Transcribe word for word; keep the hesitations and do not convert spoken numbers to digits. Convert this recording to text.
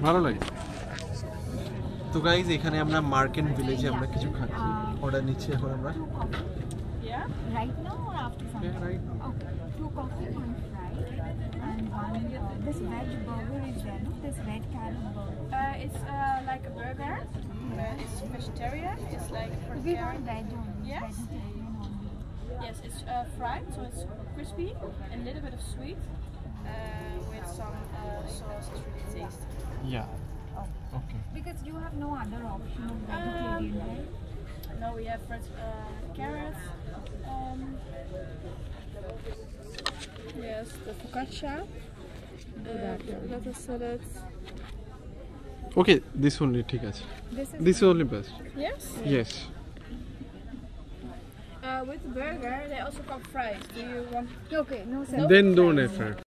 ভালো লাগে। তো গাইস এখানে আমরা মার্কেট ভিলেজে আমরা কিছু খাচ্ছি, অর্ডার নিচ্ছি এখন আমরা। Yeah, right now or after some Yeah, time? right now. Okay, two coffee, one fry, and one. Uh, this veg burger is there, no? This red carrot burger. Uh, it's uh, like a burger. Uh, it's vegetarian. It's like for We carrot. want veg only. Yes. Vegetarian only. Yes, it's uh, fried, so it's crispy and a little bit of sweet uh, with some uh, sauce. It's really tasty. Yeah. Oh. Okay. Because you have no other option of vegetarian, Um, right? No, we have fresh uh, carrots. Um, yes, the focaccia. Uh, lettuce salad. Okay, this only ঠিক আছে। This is. This is only best. Yes. Yes. Uh, with the burger, they also come fried. Do you want? Okay, no sir. Then don't effort.